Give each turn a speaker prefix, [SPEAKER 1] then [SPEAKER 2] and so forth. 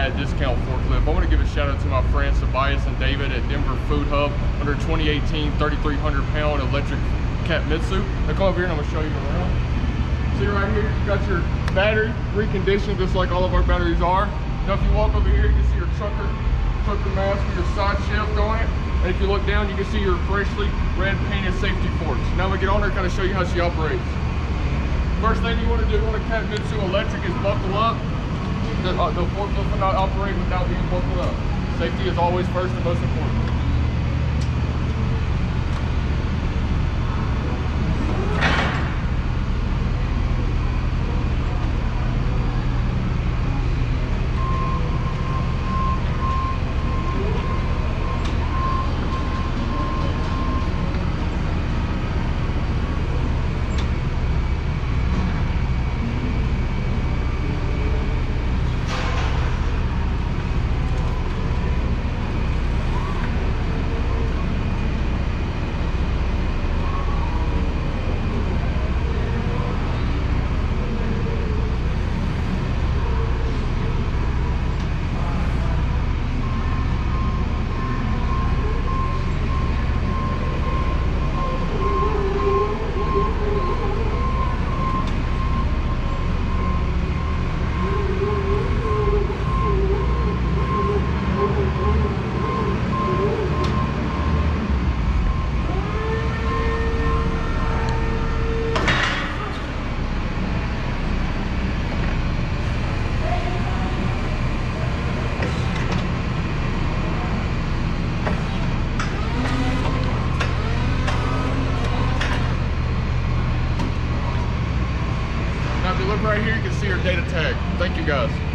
[SPEAKER 1] that discount forklift. I want to give a shout out to my friends Tobias and David at Denver Food Hub under 2018 3,300 pound electric Cat Mitsu. Now come over here and I'm going to show you around. See right here, you got your battery reconditioned just like all of our batteries are. Now if you walk over here, you can see your trucker mask with your side shift on it. And if you look down, you can see your freshly red painted safety ports. Now we get on there and kind of show you how she operates. First thing you want to do on a Cat Mitsu electric is buckle up. The forklift will not operate without being buckled up. Safety is always first and most important. Look right here, you can see your data tag. Thank you guys.